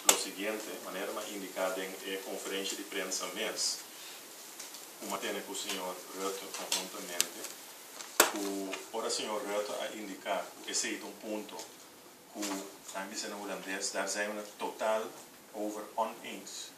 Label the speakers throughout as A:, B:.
A: o seguinte, maneira mais indicada em conferência de prensa mês, uma tem com o senhor Rutte conjuntamente, o senhor Rutte a indicar que esse é um ponto que também se no holandês daar zijn we het totaal over oneens.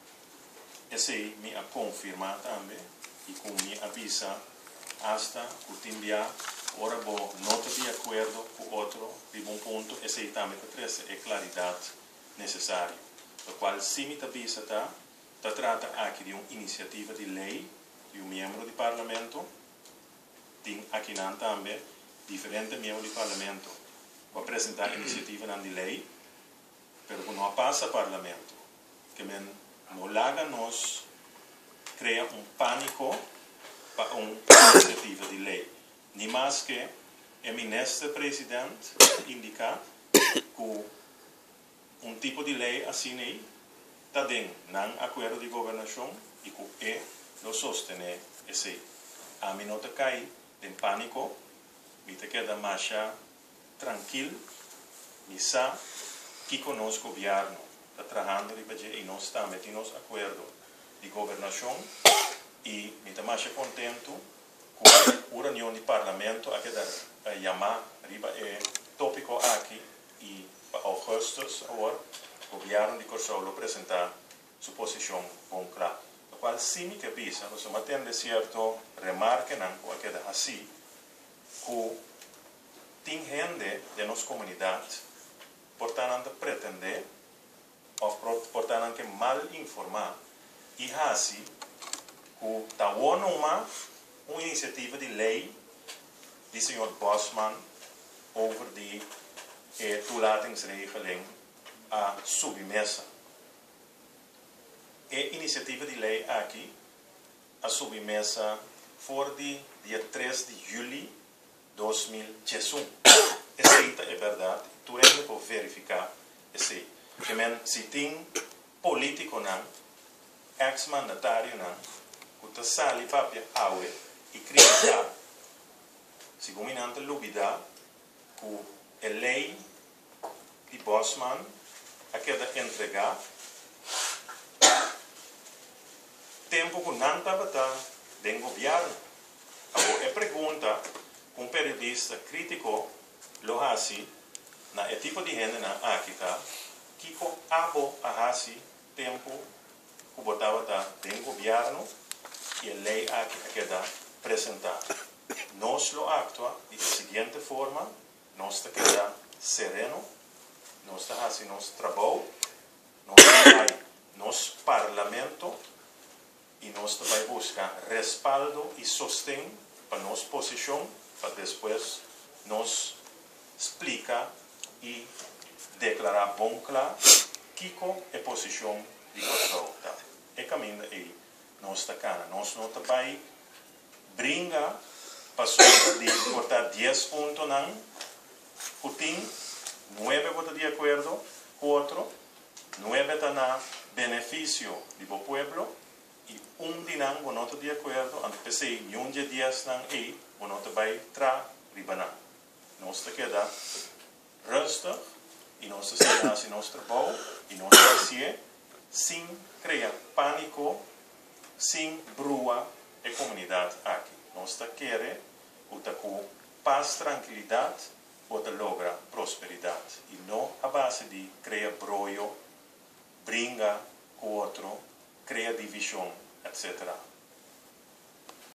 A: Esse me a confirmar também e com me avisa hasta que o timbia ora bo nota de acordo com outro de bom ponto esse também que traz é claridade necessária. O qual se me avisa trata aqui de uma iniciativa de lei de um membro do parlamento, tem aqui não também diferentes membros do parlamento para apresentar iniciativa de lei, mas não passa parlamento, que não laga nos cria pânico para uma iniciativa de lei. Nem mais que o ministro-presidente indica que tipo de lei assim está dentro do acordo de governação e que lo sostene esse. A mim não cai em pânico, me queda mais tranquilo, me sabe que conosco o governo está trabalhando e não está metendo nos acordo de governação e me está mais contente com a reunião de parlamento a quedar a chamar riba é tópico aqui e para augustus agora o governo de Kosovo apresentar sua posição bem clara. O qual sim que pisa, nós mantém de certo remarque não com aquela assim que tem gente de nossa comunidade portanto pretender ou portanto que mal informar e assim que está uma iniciativa de lei do senhor Bosman over de toelatingsregeling a submesa. A iniciativa de lei aqui, a submesa for de dia 3 de julho de 2021. Essa é verdade. Tu ainda pode verificar esse. Se tem político não, ex-mandatário não, que está sali papel aue e criticar, segundo a lubida, que a lei de Bosman a queda entregar tempo que não estava dentro do governo. Agora, a pergunta que um periodista crítico lo hace na tipo de gente na aqui que abo a hace tempo que botava dentro do governo e a lei aqui a queda apresentada. Nós lo actua de seguinte forma, nós está queda sereno, nós está fazendo nosso trabalho, nós vai nosso parlamento e nós vai buscar respaldo e sustento para nossa posição, para depois nos explicar e declarar bom claro que é a posição de Kosovo. É caminho aí, nós está cana, nós não vai brincar para de cortar 10 pontos não, Putin 9 votos de acordo, 4, 9 está na benefício do povo e de não voto de acordo, antes pensei de 10 não aí, voto vai tra ribanan. Nós está queda rustig e nós está fazendo nosso trabalho e nós está sem criar pânico, sem brua a comunidade aqui. Nós está querendo com paz, tranquilidade, para lograr prosperidade. E não a base de criar broio, brinca com outro, criar divisão, etc.